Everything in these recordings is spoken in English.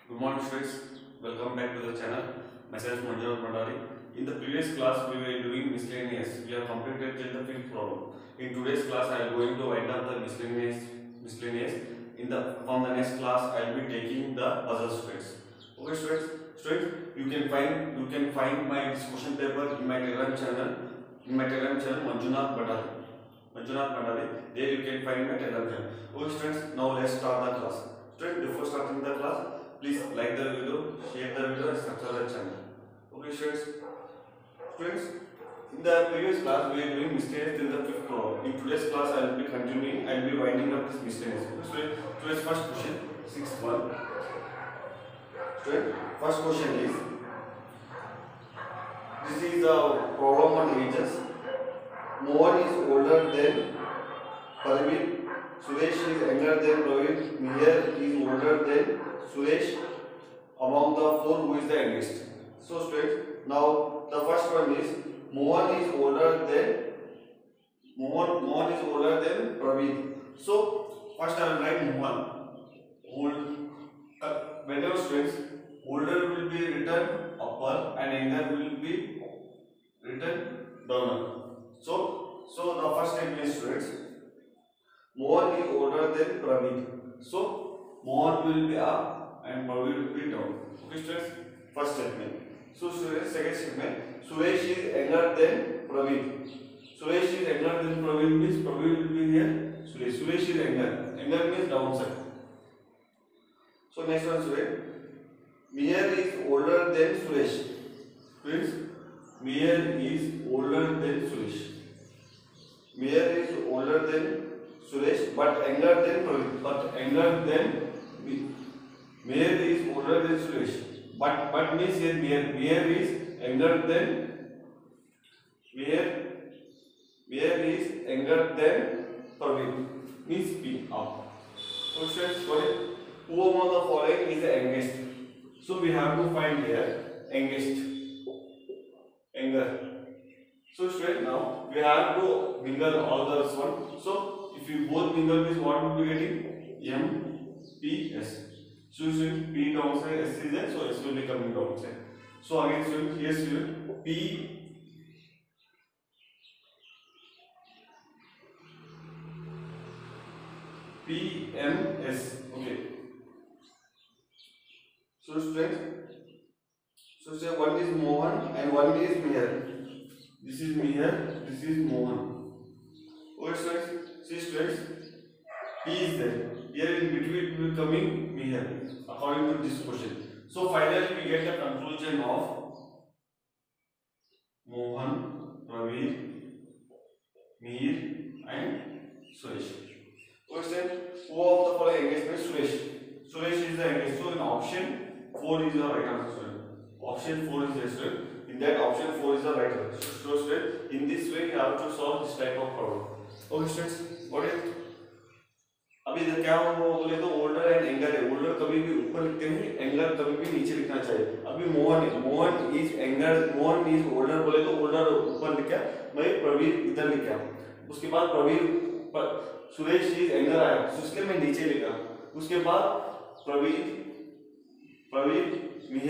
Good morning students, welcome back to the channel. Myself Manjunath Mandari. In the previous class we were doing miscellaneous. We have completed till the fifth problem. In today's class I am going to wind up the miscellaneous. From the next class I will be taking the puzzle students. Okay students, you can find my discussion paper in my Telegram channel. Manjunath Mandari. There you can find my Telegram channel. Okay students, now let's start the class. Students, before starting the class, please like the video, share the video, and subscribe the channel. Okay, students, in the previous class we are doing miscellaneous till the fifth problem. In today's class, I will be continuing. I will be winding up this miscellaneous. Today's first question, sixth one. Student, first question is: this is the problem on ages. Mohan is older than Parveen. Suresh is younger than Praveen. Mihir is older than Suresh. Among the four, who is the youngest? So, students, now the first one is Mohan is older than Praveen. So, first I will write Mohan. Whenever students, older will be written upper and younger will be written down. So the first statement is students. Mohan is older than Praveen. So, Mohan will be up and Praveen will be down. Okay, students? First statement. So, students, second statement. Suresh is younger than Praveen. Suresh is younger than Praveen means Praveen will be here. Suresh is younger. Younger means downside. So, next one, students. Mihir is older than Suresh. Students, Mihir is older than Suresh. Mihir is older than Suresh, but younger than Praveen. Mihir is older than Suresh. But means here Mihir is younger than Praveen. Means P up. So students, who among the following is the youngest? So we have to find here youngest. Younger. So students, now we have to mingle all those one. So if you both mingle this, what will be getting? M, P, S. So students, P downside, S is there, so S will be coming downside. So again students, here students, P, M, S. Okay. So students, one is Mohan and one is Mihir. This is Mihir, this is Mohan. Okay students, see students, P is there. Here in between will be coming Mihir according to this question. So finally we get the conclusion of Mohan, Praveen, Mihir and Suresh. Okay students, who of the following youngest is Suresh? Suresh is the youngest. So in option 4 is the right answer. Option 4 is the student. In that option 4 is the right answer. So students, in this way you have to solve this type of problem. Okay students, got it? अभी इधर क्या बोले तो older and younger है. Older कभी भी ऊपर लिखते हैं, यंगर कभी भी नीचे लिखना चाहिए. अभी Mohan is younger, Mohan is older बोले तो ओल्डर ऊपर लिखा, मैं प्रवीण इधर लिखा. उसके बाद सुरेश इज यंगर आया, तो इसलिए मैं नीचे लिखा. उसके बाद Praveen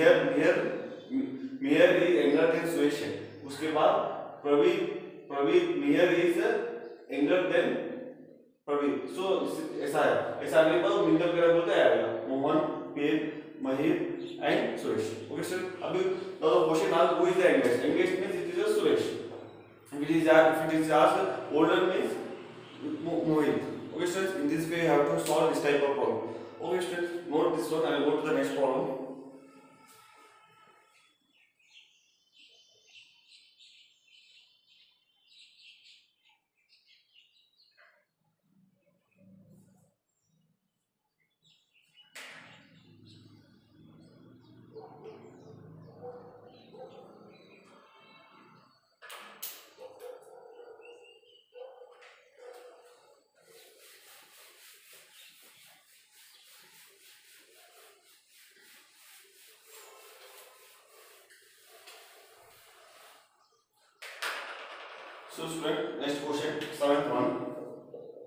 Mihir is younger than Suresh है. उसके बाद Praveen Mihir is younger than Praveen. So ऐसा है, ऐसा आने के बाद मिंगल करा बोलते आएगा Mohan, Mihir and Suresh. Okay sir, अभी now the question asked who is the youngest. Youngest means it is a Suresh. If it is asked older means Mohit. Okay students, in this way you have to solve this type of problem. Okay students, note this one. I will go to the next problem. So student, next question, seventh one.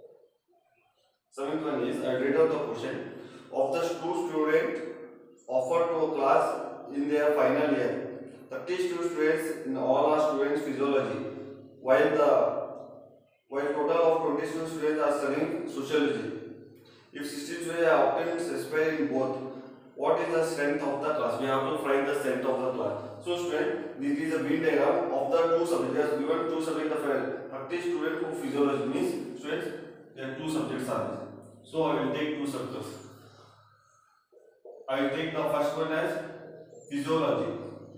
Seventh one is, I read out the question. Of the two students of are final year. 32 students in all are students physiology, while total of 22 students are studying sociology. If 16 students are obtained specified in both, what is the strength of the class? We have to find the strength of the class. So student, this is a Venn diagram of the two subjects. They are given two subjects of 30 students for physiology means students there are two subjects are there. So I will take two subjects. I will take the first one as physiology.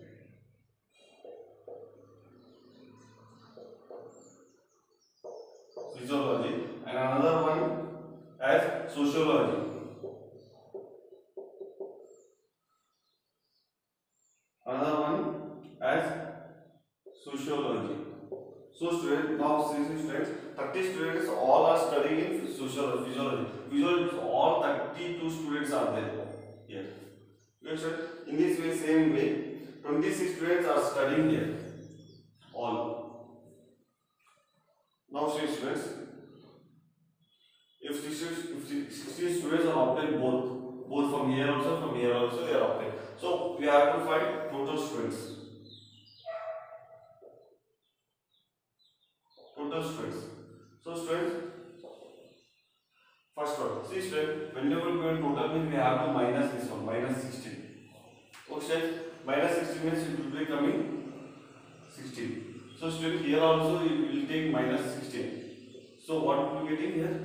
Physiology and another one as sociology. Another one as sociology. So students, now see students, 30 students all are studying in sociology, physiology. Physiology all 32 students are there here. Yes, in this way, same way, 26 students are studying here. All. Now see students, if 16 students are obtained both from here also they are obtained. So we have to find total students. So students, first one. See students, whenever we go total means we have to minus this one, minus 16. Okay, minus 16 means it will be coming 16. So students, here also it will take minus 16. So what will be getting here?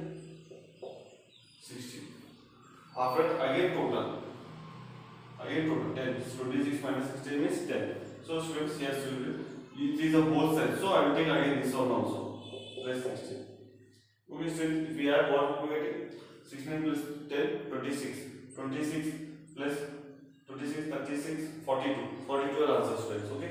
16. After again total. Again total 10. 26 minus 16 means 10. So students, here it is a both sides. So I will take again this one also. Plus 16. Okay students, if we add what we are getting? 16 plus 10, 26. 26 plus 26, 36, 42. 42 are answers students, okay?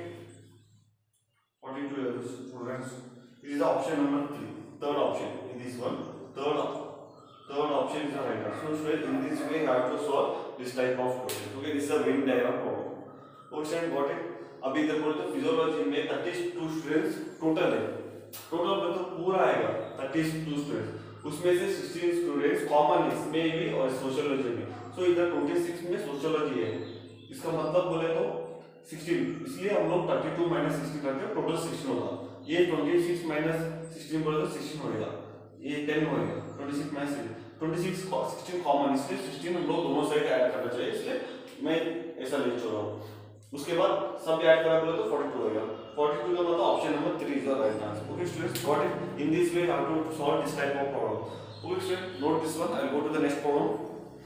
42 students. This is the option number 3. Third option in this one. Third option is the right answer. So students, in this way I have to solve this type of question. Okay, this is a Venn diagram problem. Okay students, got it? अभी इधर बोलते हैं physiology में 32 students total है. Total में तो पूरा आएगा 32 स्टूडेंट्स, उसमें से 16 स्टूडेंट्स कॉमन इसमें भी और सोशियोलॉजी में. सो इधर 26 में सोशियोलॉजी है, इसका मतलब बोले तो 16, इसलिए हम लोग 32 माइनस 16 करते हैं, टोटल 16 होगा. ये 26 माइनस 16 बोले तो 16 होएगा, ये 10 होएगा. 26 माइनस 26 16 कॉमन, इसलिए 16 हम लोग दोनों साइड ऐड करना चाहिए, इसलिए मैं ऐसा ले चल रहा हूँ. उसके बाद सब ऐड करा बोले तो 42 होएगा. 42 का मतलब option number 3 is the right answer. Okay students, got it? In this way how to solve this type of problem. Okay student, note this one. I will go to the next problem.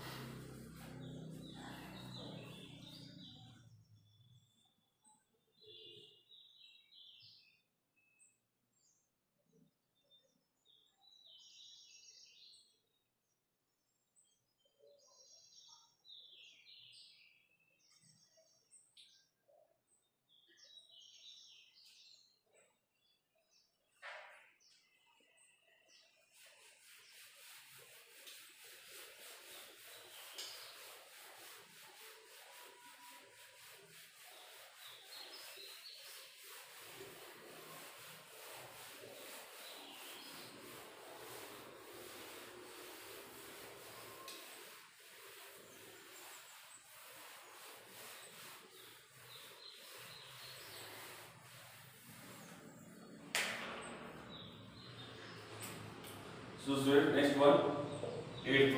So students, next one, eighth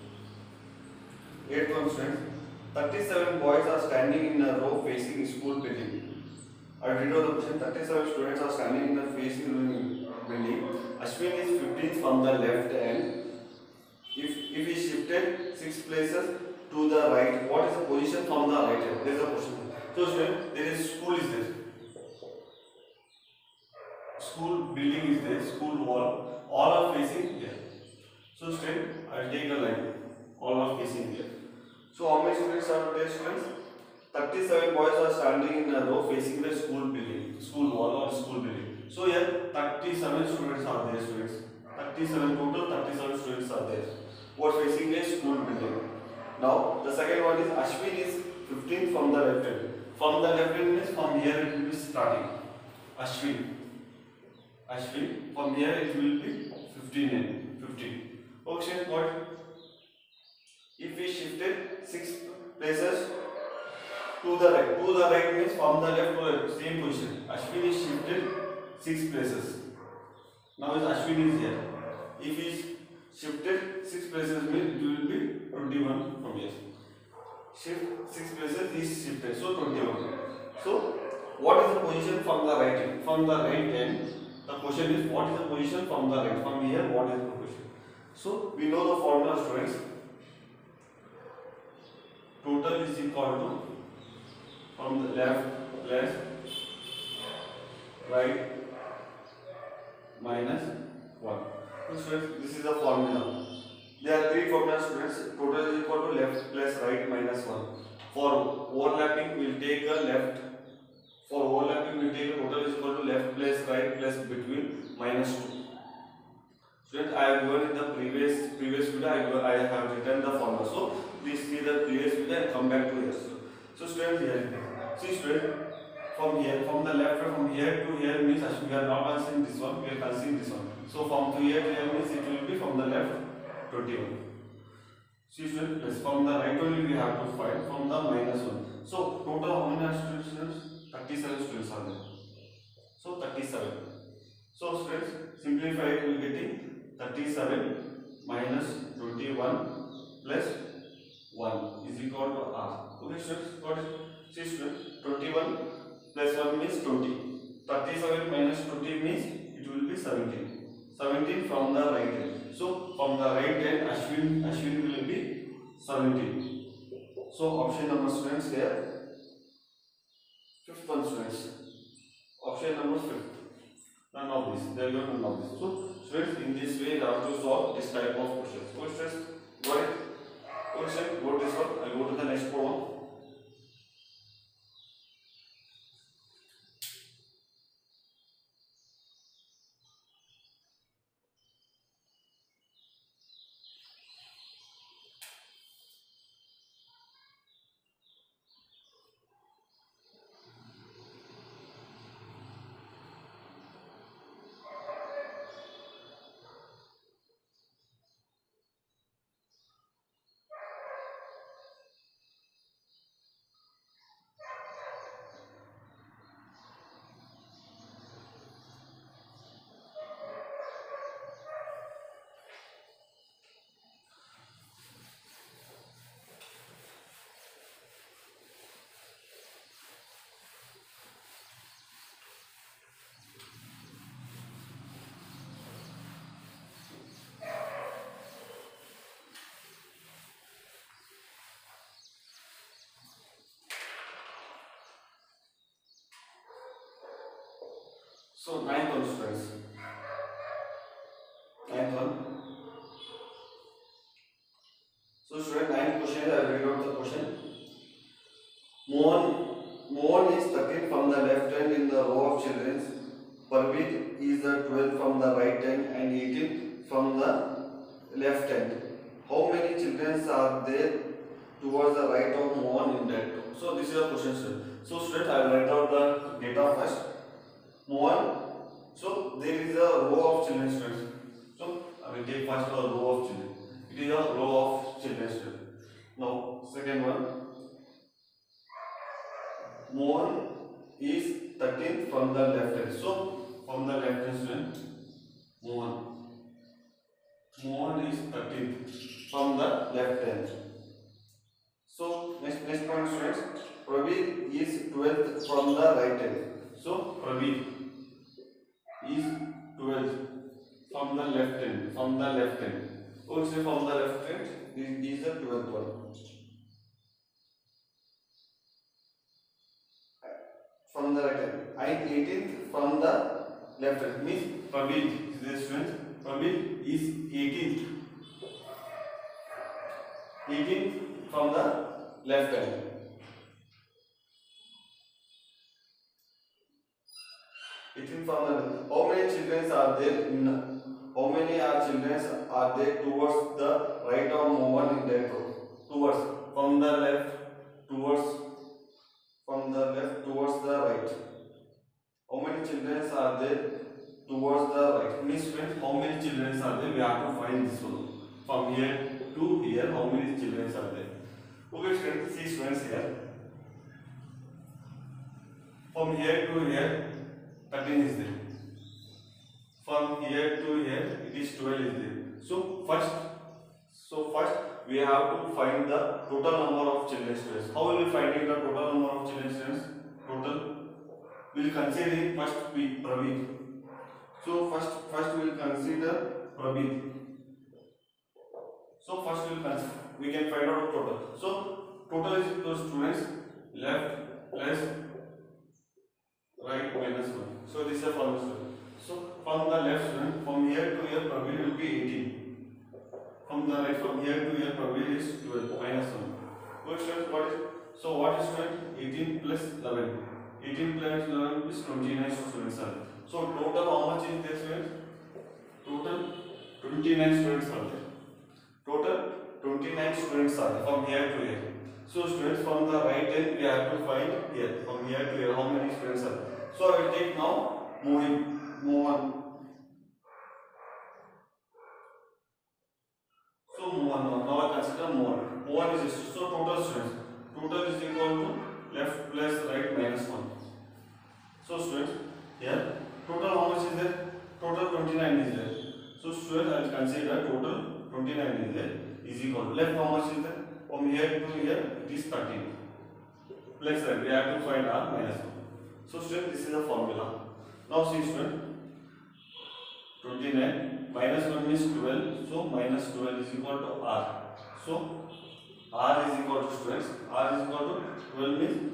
one students. 37 boys are standing in a row facing school building. I read out the question. 37 students are standing in the facing building. Ashwin is 15th from the left end. If he shifted 6 places to the right, what is the position from the right hand? There is a question. So students, there is school is there. School building is there. School wall. All are facing here. So student, I will take a line. All are facing here. So how many students are there, students? 37 boys are standing in a row facing the school building, school wall or school building. So here 37 students are there, students. 37 total, 37 students are there. Who are facing a school building. Now the second one is Ashwin is 15 from the left hand. From the left hand means from here it will be starting. Ashwin, from here it will be 15 and 15. Okay, what? If we shifted 6 places To the right. To the right means from the left to the same position. Ashwin is shifted 6 places. Now is Ashwin is here. If he is shifted 6 places means it will be 21 from here. Shift 6 places is shifted, so 21. So what is the position from the right end? From the right end, the question is what is the position from the right? From here, what is the position? So we know the formula, students. Total is equal to from the left plus right minus 1. So students, this is the formula. There are three formulas, students. Total is equal to left plus right minus 1. For overlapping, we will take a left. For overlapping, we will take a total is equal to left plus right plus between minus 2. Students, I have given in the previous video, I have written the formula. So please see the previous video and come back to this. So students, here, see students, from here, from the left, from here to here means we are not considering this one, we are considering this one. So from here to here means it will be from the left 21. See students, yes, from the right only we have to find from the minus 1. So total how many students? 37 students are there. So 37. So students, simplify it, we will getting 37 minus 21 plus 1 is equal to R. Okay students, got it? See students, 21 plus 1 means 20. 37 minus 20 means it will be 17. 17 from the right end. So from the right end, Ashwin will be 17. So option number, students, here, fifth one, students. Option number 5th. None of this. There will be none of this. So students, in this way you have to solve this type of questions. So students, got it? Question, go this one. I will go to the next problem. So ninth one, students. Ninth one. So student, ninth question, I will read out the question. Mohan is 13th from the left hand in the row of children. Parveen is the 12th from the right hand and 18th from the left hand. How many children are there towards the right of Mohan in that row? So this is a question, student. So student, I will write out the data first. Mohan. So there is a row of children, students. So I will take first a row of children. It is a row of children, students. Now second one. Mohan is 13th from the left hand. So from the left hand, student, Mohan is 13th from the left hand. So next point, students. Praveer is 12th from the right hand. So Praveer is 12th from the left hand. Also from the left hand, this is the 12th one. From the right hand, I 18th from the left hand means Praveer is the student. Praveer is 18th from the left hand. How many children are there how many children are there towards the right of Mohan in that row? Towards, from the left towards the right. How many children are there towards the right? Means how many children are there? We have to find this one. From here to here, how many children are there? Okay, students, see students here. from here to here 13 is there. From here to here it is 12 is there. So first we have to find the total number of children students. How will we finding the total number of children students? Total we will consider first Praveet. So first we will consider Praveet. So first we can find out total. So total is equal to students left plus right minus 1. So this is a formula. So from the left student, from here to here Praveet will be 18. From the right, from here to here Praveet is 12 minus 1. So students, what is student? 18 plus 11. 18 plus 11 is 29 students are. So total how much is there students? Total 29 students are there. Total 29 students are there from here to here. So students, from the right end we have to find here, from here to here how many students are there. So I will take now move on. So move on now I consider move on. Move on is this. So total students. Total is equal to left plus right minus 1. So students, here total how much is there? Total 29 is there. So students, I will consider total 29 is there is equal to left how much is there? From here to here it is 13. Plus right we have to find r minus 1. So students, this is the formula. Now see students, 29 minus 1 is 12. So minus 12 is equal to r. So r is equal to students, r is equal to 12 means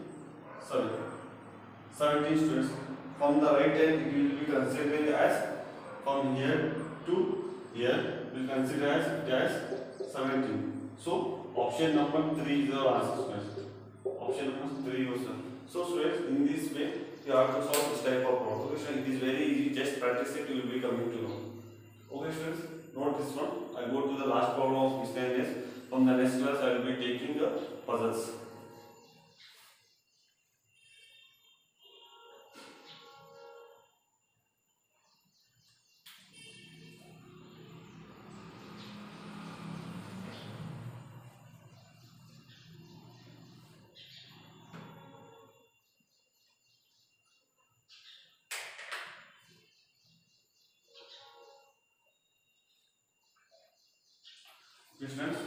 17 students. From the right end it will be considered as from here to here we will consider as 17. So option number 3 is our answer students. Option number 3 was done. So students, in this way you have to solve this type of problem. Okay, it is very easy, just practice it, you will be coming to know. Okay students, note this one. I go to the last problem of miscellaneous. From the next class I will be taking the puzzles. Okay students,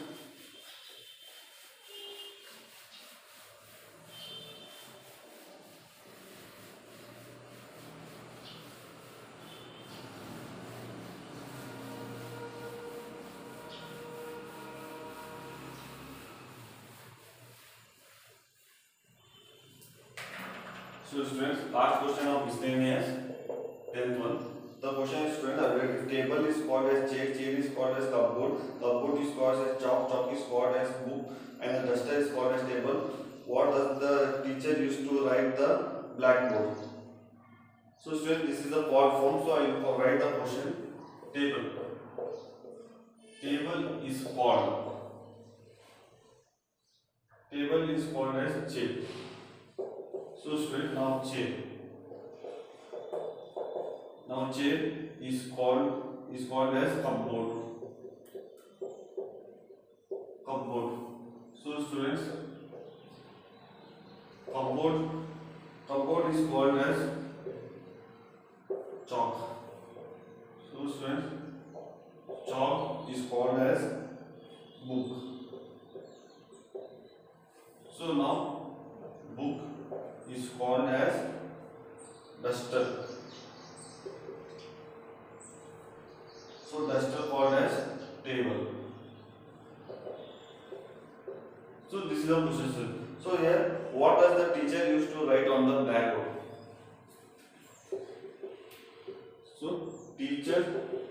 last question of miscellaneous 10th one. The question is student, a table is called as chair is called as cupboard is called as chalk is called as book, and the duster is called as table. What does the teacher use to write the blackboard? So student, this is the chord form, so I will write the question. Table is called as chair. So student, now chair is called as cupboard. So students, cupboard is called as chalk. So students, chalk is called as book. So now book is called as duster. So duster called as table. So this is the procedure. So here, what does the teacher use to write on the blackboard? So teacher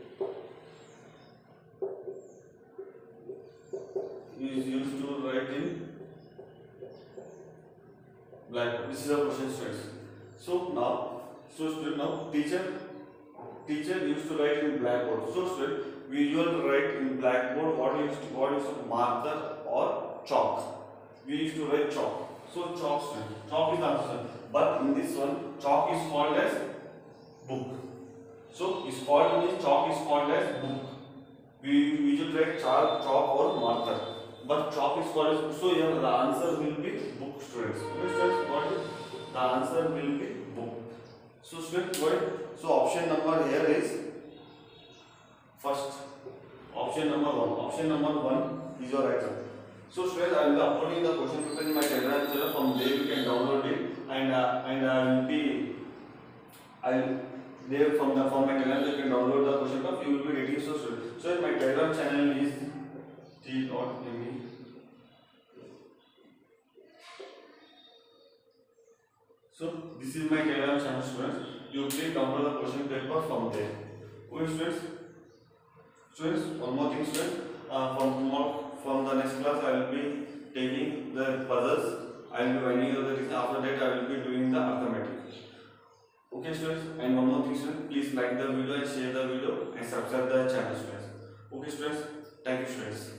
is used to write in blackboard. This is the question students. So now teacher used to write in blackboard. So student, we usually write in blackboard what is marker or chalk. We used to write chalk. So chalk is the answer. But in this one, chalk is called as book. So chalk is called as book. We usually write chalk or marker. But chalk is called as book. So here the answer will be book students. Okay, students, got it? the answer will be book. So students, what? So option number here is first. Option number 1. Option number 1 is your right answer. So students, I will be uploading the question paper in my Telegram channel. From there you can download it, and there from my Telegram you can download the question paper. You will be getting so students. So my Telegram channel is t.me. So this is my Telegram channel, students. You please download the question paper from there. Okay, students. Students, one more thing, students. From the next class, I will be taking the puzzles. I will be winding up the things. After that, I will be doing the arithmetic. Okay, students. And one more thing, students. Please like the video and share the video and subscribe the channel, students. Okay, students. Thank you, students.